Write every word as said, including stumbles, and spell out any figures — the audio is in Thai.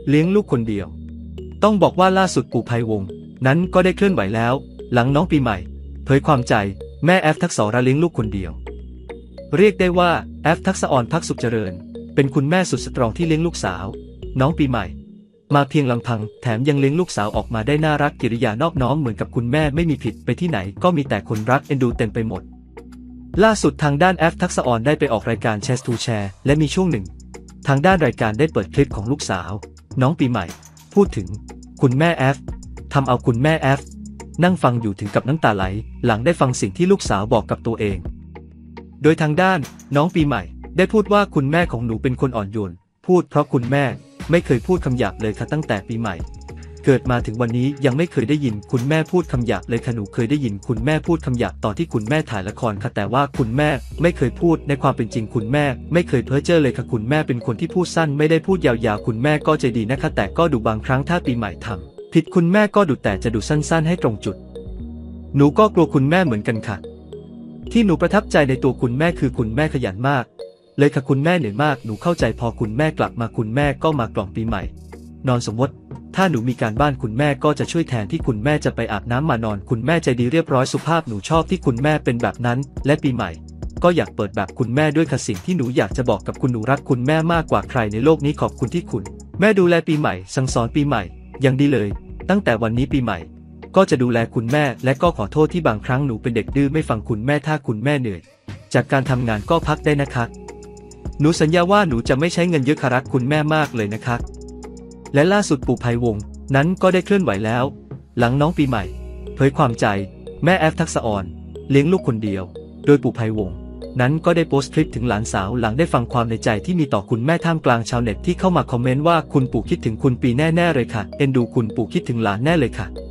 เลี้ยงลูกคนเดียวต้องบอกว่าล่าสุดปู่ไพวงศ์นั้นก็ได้เคลื่อนไหวแล้วหลังน้องปีใหม่เผยความใจแม่แอฟทักษรเลี้ยงลูกคนเดียวเรียกได้ว่าแอฟทักษรพักสุขเจริญเป็นคุณแม่สุดสตรองที่เลี้ยงลูกสาวน้องปีใหม่มาเพียงลำพังแถมยังเลี้ยงลูกสาวออกมาได้น่ารักกิริยานอบน้อมเหมือนกับคุณแม่ไม่มีผิดไปที่ไหนก็มีแต่คนรักเอ็นดูเต็มไปหมดล่าสุดทางด้านแอฟทักษรได้ไปออกรายการแชร์ทูแชร์และมีช่วงหนึ่งทางด้านรายการได้เปิดคลิปของลูกสาวน้องปีใหม่พูดถึงคุณแม่แอฟทำเอาคุณแม่แอฟนั่งฟังอยู่ถึงกับน้ำตาไหลหลังได้ฟังสิ่งที่ลูกสาวบอกกับตัวเองโดยทางด้านน้องปีใหม่ได้พูดว่าคุณแม่ของหนูเป็นคนอ่อนโยนพูดเพราะคุณแม่ไม่เคยพูดคำหยาบเลยค่ะตั้งแต่ปีใหม่เกิดมาถึงวันนี้ยังไม่เคยได้ยินคุณแม่พูดคำหยาบเลยค่ะหนูเคยได้ยินคุณแม่พูดคำหยาบตอนที่คุณแม่ถ่ายละครค่ะแต่ว่าคุณแม่ไม่เคยพูดในความเป็นจริงคุณแม่ไม่เคยเพ้อเจ้อเลยค่ะคุณแม่เป็นคนที่พูดสั้นไม่ได้พูดยาวๆคุณแม่ก็ใจดีนะคะแต่ก็ดูบางครั้งถ้าปีใหม่ทำผิดคุณแม่ก็ดุแต่จะดุสั้นๆให้ตรงจุดหนูก็กลัวคุณแม่เหมือนกันค่ะที่หนูประทับใจในตัวคุณแม่คือคุณแม่ขยันมากเลยค่ะคุณแม่เหนื่อยมากหนูเข้าใจพอคุณแม่กลับมาคุณแม่ก็มากล่อมปีใหม่นอนสมมติถ้าหนูมีการบ้านคุณแม่ก็จะช่วยแทนที่คุณแม่จะไปอาบน้ำมานอนคุณแม่ใจดีเรียบร้อยสุภาพหนูชอบที่คุณแม่เป็นแบบนั้นและปีใหม่ก็อยากเปิดแบบคุณแม่ด้วยค่ะสิ่งที่หนูอยากจะบอกกับคุณหนูรักคุณแม่มากกว่าใครในโลกนี้ขอบคุณที่คุณแม่ดูแลปีใหม่สั่งสอนปีใหม่อย่างดีเลยตั้งแต่วันนี้ปีใหม่ก็จะดูแลคุณแม่และก็ขอโทษที่บางครั้งหนูเป็นเด็กดื้อไม่ฟังคุณแม่ถ้าคุณแม่เหนื่อยจากการทำงานก็พักได้นะคะหนูสัญญาว่าหนูจะไม่ใช้เงินเยอะค่ะรักคุณแม่มากเลยนะคะและล่าสุดปู่ไพวงศ์นั้นก็ได้เคลื่อนไหวแล้วหลังน้องปีใหม่เผยความใจแม่แอฟทักษรเลี้ยงลูกคนเดียวโดยปู่ไพวงศ์นั้นก็ได้โพสต์คลิปถึงหลานสาวหลังได้ฟังความในใจที่มีต่อคุณแม่ท่ามกลางชาวเน็ตที่เข้ามาคอมเมนต์ว่าคุณปู่คิดถึงคุณปีแน่ๆเลยค่ะเอ็นดูคุณปู่คิดถึงหลานแน่เลยค่ะ